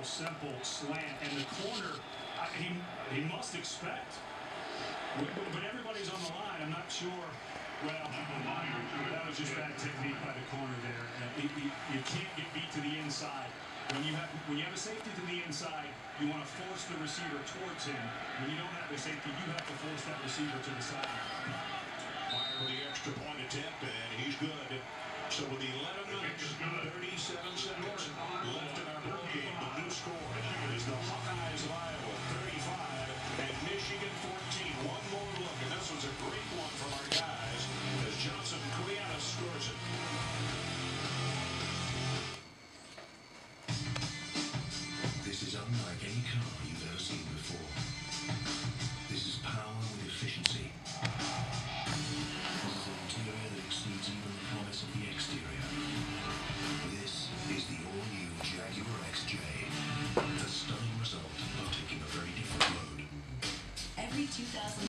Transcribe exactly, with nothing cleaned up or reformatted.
simple slant, and the corner, I, he, he must expect. But everybody's on the line. I'm not sure. Well, that was just bad technique by the corner there. Uh, you, you can't get beat to the inside. When you have when you have a safety to the inside, you want to force the receiver towards him. When you don't have a safety, you have to force that receiver to the side. Fire with the extra point attempt, and he's good. So with eleven minutes, thirty-seven seconds left in our ball game, the new score is the Hawkeyes of Iowa thirty-five and Michigan fourteen. One more look, and this was a great one from our guys as Johnson Quiana scores it. This is unlike any car you've ever seen before. This is power with efficiency. This is an interior that exceeds even the promise of the exterior. This is the all-new Jaguar X J, the stunning result of taking a very different road. Every two thousand